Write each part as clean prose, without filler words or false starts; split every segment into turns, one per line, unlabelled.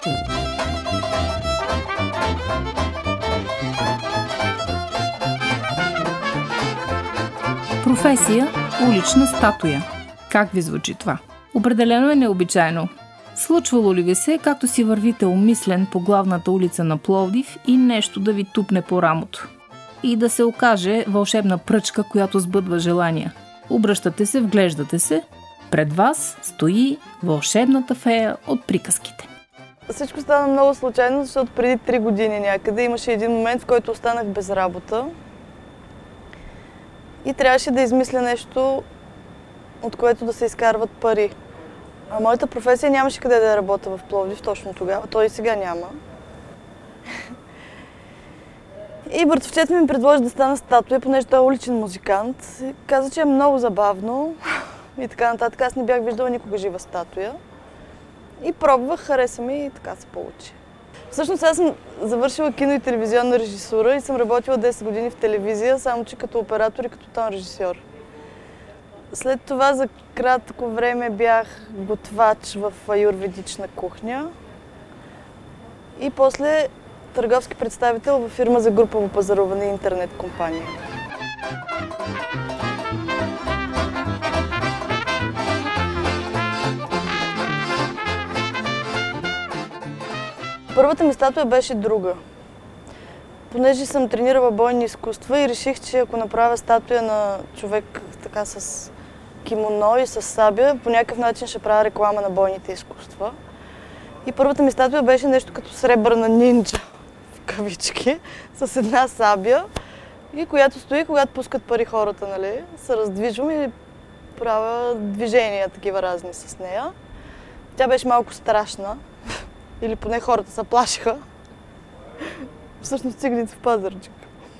Професия – улична статуя. Как ви звучи това? Определено е необичайно. Случвало ли ви се, както си вървите умислен по главната улица на Пловдив и нещо да ви тупне по рамото? И да се окаже вълшебна пръчка, която сбъдва желания. Обръщате се, вглеждате се. Пред вас стои вълшебната фея от приказките.
Всичко стана много случайно, защото преди 3 години някъде имаше един момент, в който останах без работа. И трябваше да измисля нещо, от което да се изкарват пари. А моята професия нямаше къде да работя в Пловдив точно тогава. Той и сега няма. И братовчет ми предложи да стана статуя, понеже той е уличен музикант. И каза, че е много забавно и така нататък. Аз не бях виждала никога жива статуя. И пробвах, хареса ми и така се получи. Всъщност аз съм завършила кино и телевизионна режисура и съм работила 10 години в телевизия, само че като оператор и като тон режисьор. След това за кратко време бях готвач в аюрведична кухня и после търговски представител във фирма за групово пазаруване и интернет компания. Първата ми статуя беше друга. Понеже съм тренирала бойни изкуства и реших, че ако направя статуя на човек така с кимоно и с сабя, по някакъв начин ще правя реклама на бойните изкуства. И първата ми статуя беше нещо като сребърна нинджа, в кавички, с една сабя, и която стои, когато пускат пари хората, нали, се раздвижвам и правя движения такива разни с нея. Тя беше малко страшна, или поне хората се плашиха. Всъщност циганите в Пазарджик.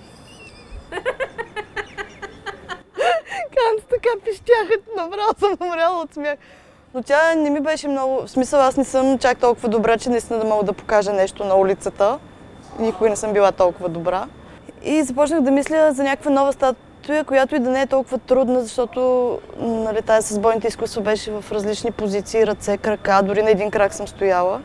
Канци така пищяха, направо съм умряла от смях. Но тя не ми беше много... В смисъл, аз не съм чак толкова добра, че наистина да мога да покажа нещо на улицата. Никога не съм била толкова добра. И започнах да мисля за някаква нова статуя, която и да не е толкова трудна, защото нали, тази с бойните изкуства беше в различни позиции, ръце, крака, дори на един крак съм стояла.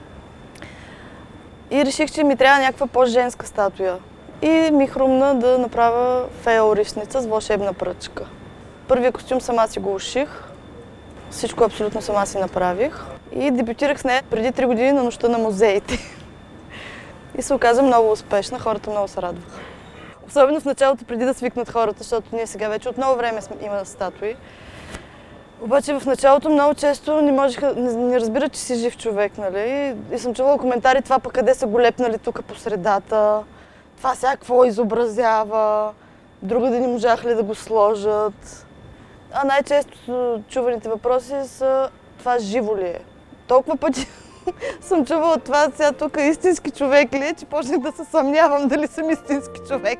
И реших, че ми трябва някаква по-женска статуя. И ми хрумна да направя фея-орисница с вълшебна пръчка. Първия костюм сама си го уших. Всичко абсолютно сама си направих. И дебютирах с нея преди 3 години на Нощта на музеите. И се оказа много успешна, хората много се радваха. Особено в началото, преди да свикнат хората, защото ние сега вече от много време има статуи. Обаче в началото много често не разбират, че си жив човек, нали? И съм чувала коментари, това пък къде са го лепнали тук по средата, това сега какво изобразява, друга да не можаха ли да го сложат. А най-често чуваните въпроси са, това живо ли е? Толкова пъти съм чувала това, сега тук истински човек ли е, че почнах да се съмнявам дали съм истински човек.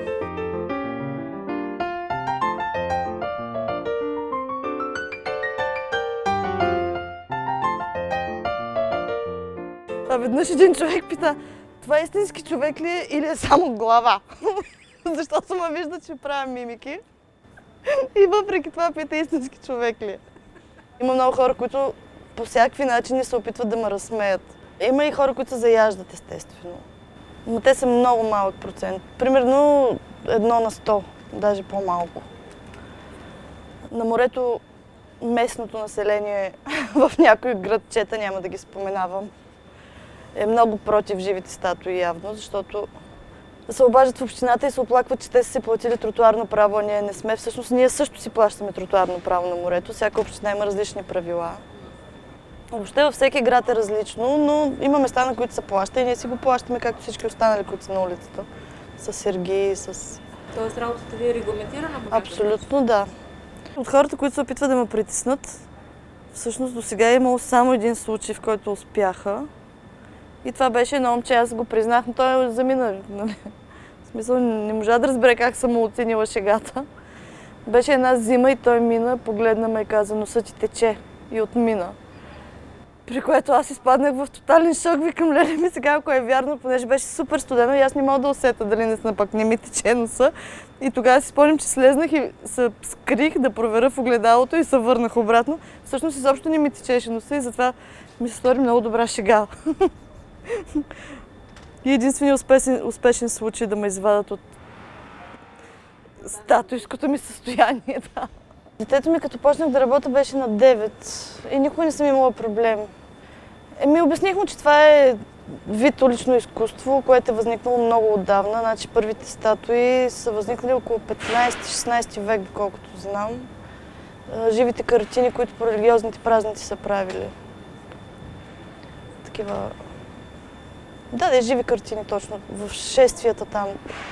Веднъж един човек пита, това истински човек ли е или е само глава? Защото ме вижда, че правя мимики. И въпреки това пита, истински човек ли е. Има много хора, които по всякакви начини се опитват да ме разсмеят. Има и хора, които се заяждат, естествено. Но те са много малък процент. Примерно 1 на 100, даже по-малко. На морето местното население в някои градчета, няма да ги споменавам, е много против живите статуи явно, защото се обаждат в общината и се оплакват, че те са си платили тротуарно право, а ние не сме. Всъщност ние също си плащаме тротуарно право на морето. Всяка община има различни правила. Въобще във всеки град е различно, но има места, на които се плаща и ние си го плащаме, както всички останали, които са на улицата. С сергии, с...
Тоест работата ви е регламентирана?
Абсолютно да. От хората, които се опитват да ме притиснат, всъщност до сега е имало само един случай, в който успяха. И това беше едно момче, аз го признах, но той замина. Нали? В смисъл, не можа да разбере как съм му оценила шегата. Беше една зима и той мина, погледна ме и каза, носът ти тече. И отмина. При което аз изпаднах в тотален шок, викам, леле ми сега, ако е вярно, понеже беше супер студено и аз не мога да усета дали наистина пък не ми тече носа. И тогава си спомням, че слезнах и се скрих да проверя в огледалото и се върнах обратно. Всъщност изобщо не ми течеше носа и затова ми се стори много добра шега. И единственият успешен случай да ме извадат от статуйското ми състояние. Да. Детето ми, като почнах да работя, беше на 9 и никога не съм имала проблем. Обясних му, че това е вид улично изкуство, което е възникнало много отдавна. Значи първите статуи са възникнали около 15-16 век, доколкото знам. Живите картини, които по религиозните празници са правили. Такива... Да, живи картини точно, в шествията там.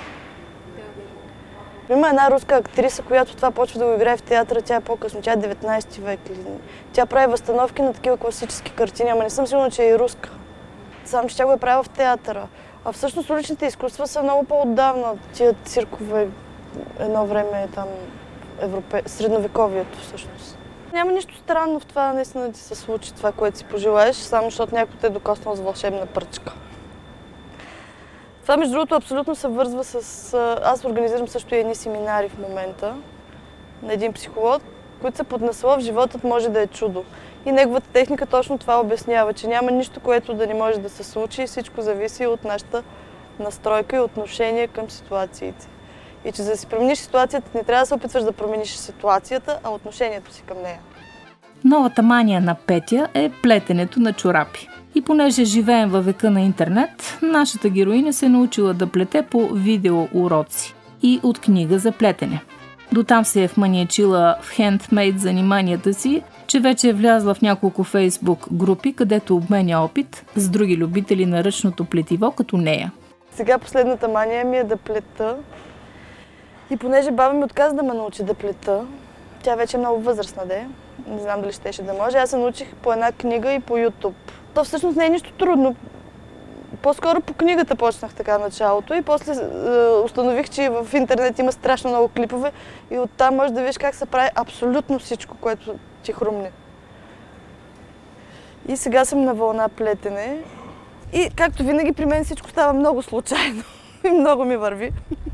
Има една руска актриса, която това почва да го играе в театъра, тя е по-късно, тя е 19 век. Тя прави възстановки на такива класически картини, ама не съм сигурна, че е и руска. Само, че тя го е правила в театъра. А всъщност уличните изкуства са много по-отдавна. Тия циркове едно време е там средновековието всъщност. Няма нищо странно в това наистина да ти се случи това, което си пожелаеш, само защото някой те е докоснал с вълшебна пръчка. Това, между другото, абсолютно се вързва с... Аз организирам също и едни семинари в момента на един психолог, които са под наслов "Животът може да е чудо". И неговата техника точно това обяснява, че няма нищо, което да не може да се случи и всичко зависи от нашата настройка и отношение към ситуациите. И че за да си промениш ситуацията, не трябва да се опитваш да промениш ситуацията, а отношението си към нея.
Новата мания на Петя е плетенето на чорапи. И понеже живеем във века на интернет, нашата героиня се научила да плете по видеоуроци и от книга за плетене. Дотам се е вманиачила в хендмейд заниманията си, че вече е влязла в няколко фейсбук групи, където обменя опит с други любители на ръчното плетиво като нея.
Сега последната мания ми е да плета. И понеже баба ми отказа да ме научи да плета, тя вече е много възрастна, не знам дали щеше да може, аз се научих по една книга и по YouTube. То всъщност не е нищо трудно. По-скоро по книгата почнах така началото и после установих, че в интернет има страшно много клипове и оттам можеш да видиш как се прави абсолютно всичко, което ти хрумне. И сега съм на вълна плетене и както винаги при мен всичко става много случайно и много ми върви.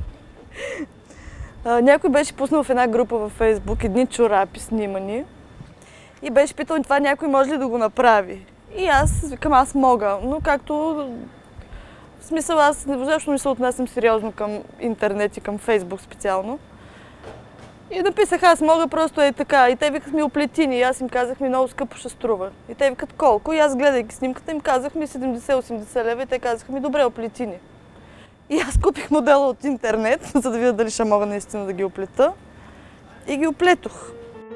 Някой беше пуснал в една група във Фейсбук едни чорапи снимани и беше питал това някой може ли да го направи. И аз викам, аз мога, но както в смисъл аз въобще не се отнасям сериозно към интернет и към Фейсбук специално. И написах, аз мога, просто е така. И те викат ми оплетини и аз им казах ми много скъпо ще струва. И те викат колко? И аз гледайки снимката им казах ми 70-80 лева и те казаха ми добре, оплетини. И аз купих модела от интернет, за да видя дали ще мога наистина да ги оплета. И ги оплетох.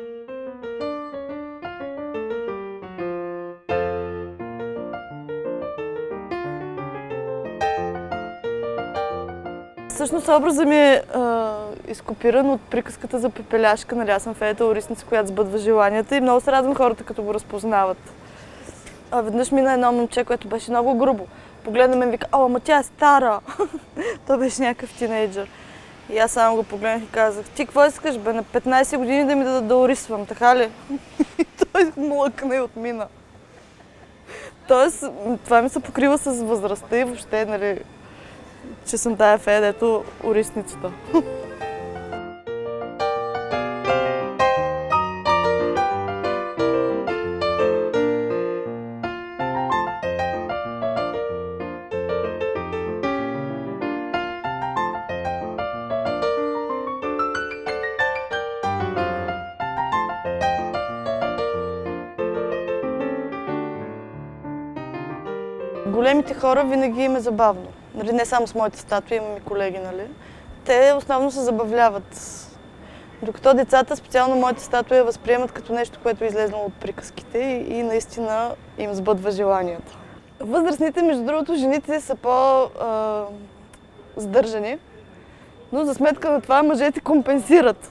Всъщност образът ми е изкопиран от приказката за пепеляшка, нали, аз съм феята орисница, която сбъдва желанията и много се радвам хората, като го разпознават. Веднъж мина едно момче, което беше много грубо. Погледна ме и вика, ама тя е стара. Той беше някакъв тинейджър. И аз само го погледнах и казах, ти какво искаш бе, на 15 години да ми дадат да орисвам, така ли? И той млъкна и отмина. Тоест, това ми се покрива с възрастта и въобще, нали, че съм тая фея, дето орисницата. Големите хора винаги им е забавно. Нали, не само с моите статуи, имам и колеги, нали. Те основно се забавляват. Докато децата, специално моите статуи, възприемат като нещо, което е излезнало от приказките и наистина им сбъдва желанията. Възрастните, между другото, жените са по-сдържани, но за сметка на това мъжете компенсират.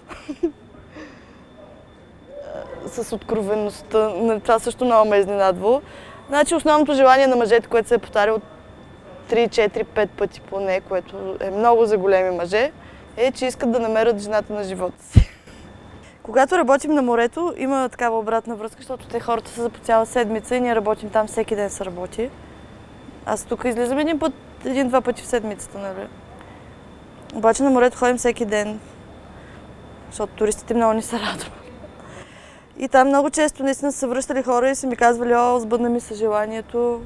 С откровеността. Това също много ме изненадвало. Значи основното желание на мъжете, което се е повтаряло 3, 4, 5 пъти поне, което е много за големи мъже, е, че искат да намерят жената на живота си. Когато работим на морето, има такава обратна връзка, защото те хората са за по цяла седмица и ние работим там, всеки ден се работи. Аз тук излизам един-два пъти в седмицата, нали? Обаче на морето ходим всеки ден, защото туристите много ни се радват. И там много често наистина са връщали хора и са ми казвали: о, сбъдна ми се желанието.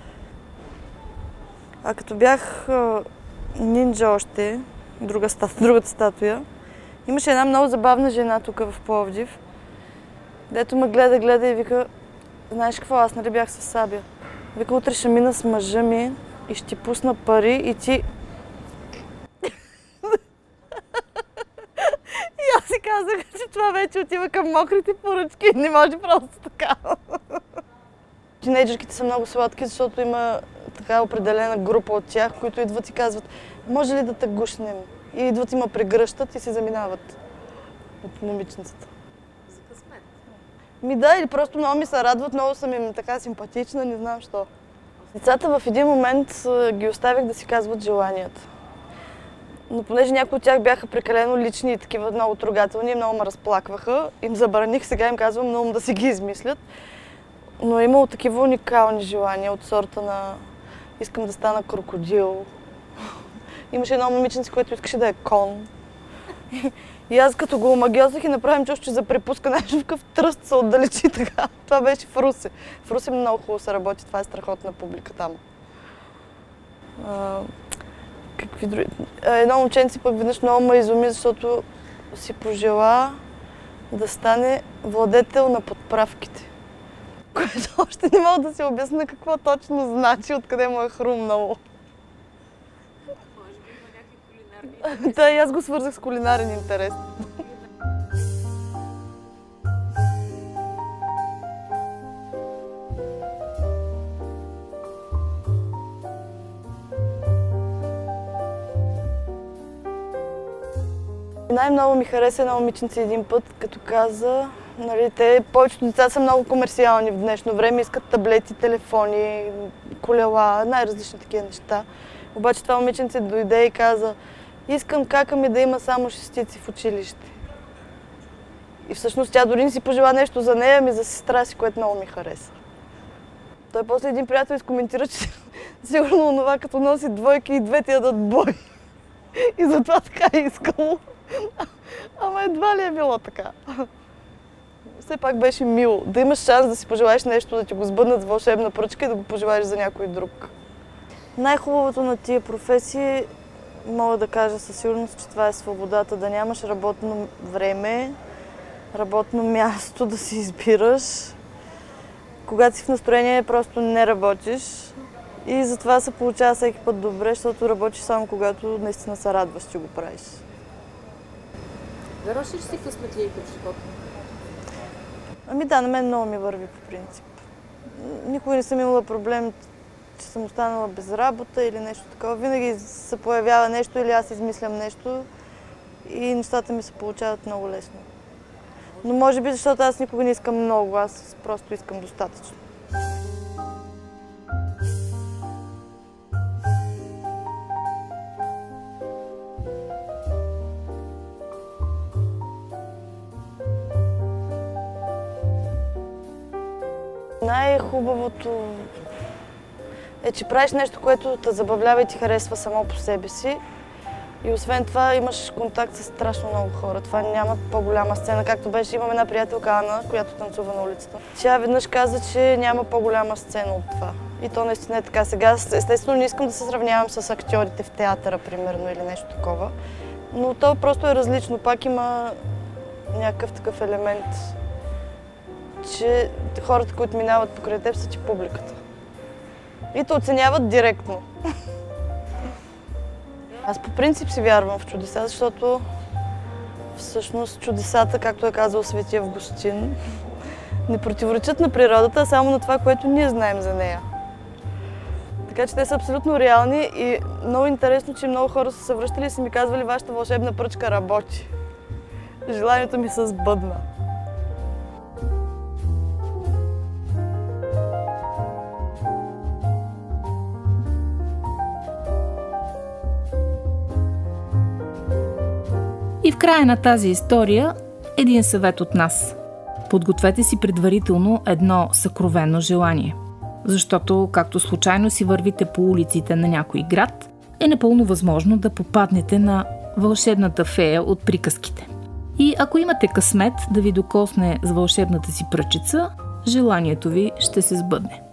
А като бях нинджа още, другата статуя, имаше една много забавна жена тук в Пловдив, дето ме гледа и вика: знаеш какво, аз нали бях със Сабя. Вика, утре ще мина с мъжа ми и ще ти пусна пари и ти... И аз си казах, че това вече отива към мокрите поръчки и не може просто така. Тинейджърките са много сладки, защото има така определена група от тях, които идват и казват: може ли да те гушнем? И идват и ме прегръщат и се заминават от момиченцата.
За късмет.
Да, или просто много ми се радват, много съм им така симпатична, не знам що. Децата в един момент ги оставих да си казват желанията. Но понеже някои от тях бяха прекалено лични и такива много трогателни, много ме разплакваха, им забраних, сега им казвам много да си ги измислят. Но е имало такива уникални желания от сорта на: искам да стана крокодил. Имаше едно момиченце, което искаше да е кон. И аз като го омагьосах и направим чувство, че за препуска нещо, в тръст се отдалечи така. Това беше в Русе. В Русе много хубаво се работи, това е страхотна публика там. Какви други? Едно момченце пък веднъж много ме изуми, защото си пожела да стане владетел на подправките. Което още не мога да си обясня какво точно значи, откъде му е хрумнало.
Може би има някакви кулинарни.
Да, и аз го свързах с кулинарен интерес. Най-много ми хареса едно момиченце един път, като каза: нали, повечето деца са много комерциални в днешно време, искат таблети, телефони, колела, най-различни такива неща. Обаче това момиченце дойде и каза: искам кака ми да има само шестици в училище. И всъщност тя дори не си пожела нещо за нея, ами за сестра си, което много ми хареса. Той после един приятел изкоментира, че сигурно онова като носи двойки и двете ядат бой. И затова така е искало. Ама едва ли е било така. Все пак беше мило. Да имаш шанс да си пожелаеш нещо, да ти го сбъднат с вълшебна пръчка и да го пожелаеш за някой друг. Най-хубавото на тия професии, мога да кажа със сигурност, че това е свободата. Да нямаш работно време, работно място да си избираш. Когато си в настроение, просто не работиш. И затова се получава всеки път добре, защото работиш само когато наистина се радваш, че го правиш.
Вярваш ли, че си късметлийка в живота?
Ами да, на мен много ми върви по принцип. Никога не съм имала проблем, че съм останала без работа или нещо такова. Винаги се появява нещо или аз измислям нещо и нещата ми се получават много лесно. Но може би защото аз никога не искам много, аз просто искам достатъчно. Най-хубавото е, че правиш нещо, което те забавлява и ти харесва само по себе си. И освен това имаш контакт с страшно много хора. Това няма по-голяма сцена, както беше. Имам една приятелка Ана, която танцува на улицата. Тя веднъж каза, че няма по-голяма сцена от това. И то наистина е така. Сега естествено не искам да се сравнявам с актьорите в театъра, примерно, или нещо такова. Но то просто е различно. Пак има някакъв такъв елемент, че хората, които минават покрай теб, са ти публиката. И те оценяват директно. Аз по принцип си вярвам в чудеса, защото всъщност чудесата, както е казал Свети Августин, не противоречат на природата, а само на това, което ние знаем за нея. Така че те са абсолютно реални и много интересно, че много хора са се връщали и са ми казвали: вашата вълшебна пръчка работи. Желанието ми се сбъдна.
И в края на тази история един съвет от нас. Подгответе си предварително едно съкровено желание. Защото, както случайно си вървите по улиците на някой град, е напълно възможно да попаднете на вълшебната фея от приказките. И ако имате късмет да ви докосне с вълшебната си пръчица, желанието ви ще се сбъдне.